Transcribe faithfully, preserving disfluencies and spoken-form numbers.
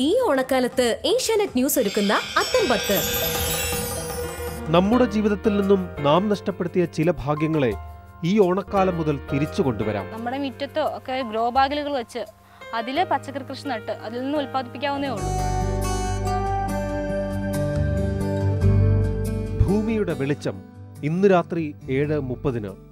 ഈ ഓണക്കാലത്ത് ഏഷ്യാനെറ്റ് ന്യൂസ് ഒരുക്കുന്ന അത്തംപത്ത്. നമ്മുടെ ജീവിതത്തിൽ നിന്നും നാം നഷ്ടപ്പെടുത്തിയ ചില ഭാഗ്യങ്ങളെ ഈ ഓണക്കാലം മുതൽ തിരിച്ചു കൊണ്ടുവരാം. നമ്മുടെ മുറ്റത്തോ ഒക്കെ ഗ്രോ ബാഗുകൾ വെച്ച് അതില് പച്ചക്കറി കൃഷി നട്ട് അതിൽ നിന്ന് ഉൽപ്പാദിപ്പിക്കാവുന്നേ ഉള്ളൂ. ഭൂമിയുടെ വെളിച്ചം ഇന്ന് രാത്രി ഏഴ് മുപ്പതിന്.